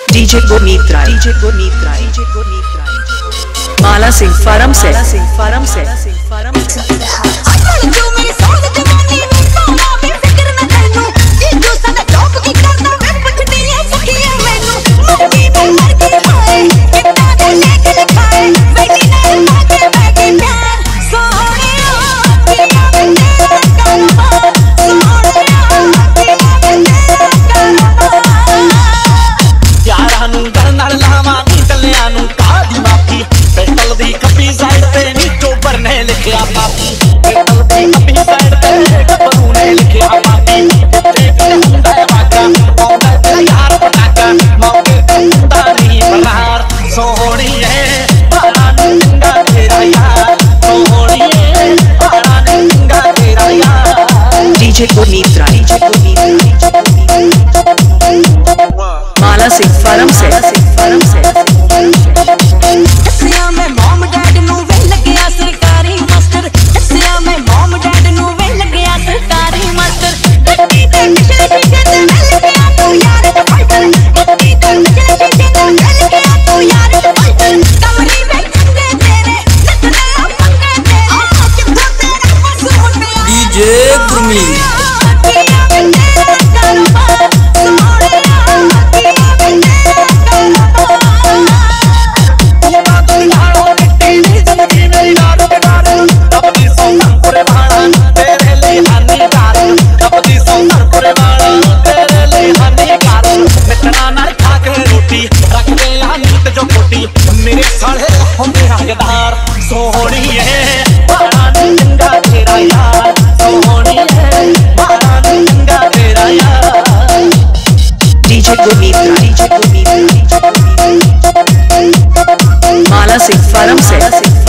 DJ Gurmeet Rai, Mala Singh Faram se, DJ Gurmeet Rai, Mala Singh Faram se, में mom dad नू वे लगया सरकारी master, में मॉम डैड नू वे लगया सरकारी मास्टर। गड्डी ते पिछले शीशे ते मिल गया तू यार फाइटर, गड्डी ते पिछले शीशे ते मिल गया तू यार फाइटर। कमरी में चंगे तेरे नचने पंगे तेरे, कितना तेरा मसूल में DJ Gurmeet मेरे साले होंगे राजदार सोहनी है बड़ा चंगा तेरा यार, सोहनी है बड़ा चंगा तेरा यार। DJ Gurmeet Rai, Mala Singh Faram se,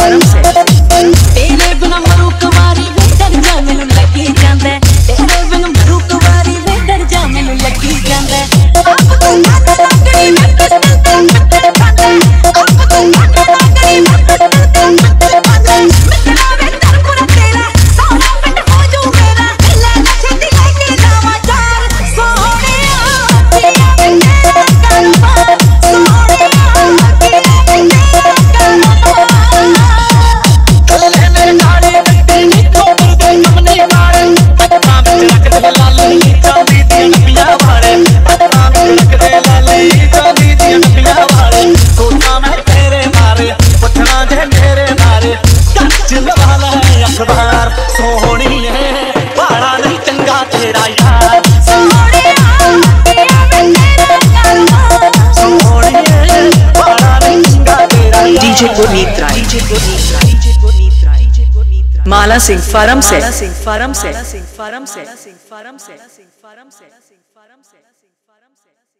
तेरे बिना मरू कुवारी वे डर जा मैनू लगी जांदा, तेरे बिना मरू कुवारी वे डर जा मैनू लगी जांदा। आप तू माता लगड़ी मैं पिस्टल ते पत्थर खांदा, आप तू माता लगड़ी मैं पिस्टल ते पत्थर खांदा। मित्रा वे तरपुरा तेरा सारा पिंड हो जू मेरा, दिला नशे दी लेके जावा चार सोहणिया तेरा तेरा कारोबार, सोहणिया तेरा तेरा कारोबार। सोहनी है बड़ा नहीं चंगा तेरा यार, सोहनी है बड़ा नहीं चंगा तेरा यार। DJ Gurmeet Rai, Mala Singh Faram se,